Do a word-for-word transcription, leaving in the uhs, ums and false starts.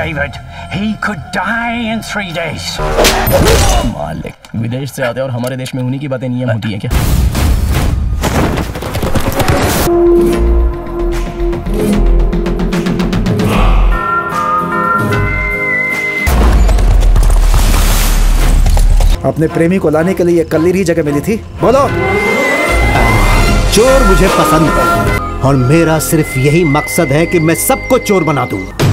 David. He could die in three days. मालिक, विदेश से आते और हमारे देश में उन्हीं की बातें नियम होती हैं क्या? अपने प्रेमी को लाने के लिए कल्लीर ही जगह मिली थी। बोलो। चोर मुझे पसंद है और मेरा सिर्फ यही मकसद है कि मैं सबको चोर बना दूं।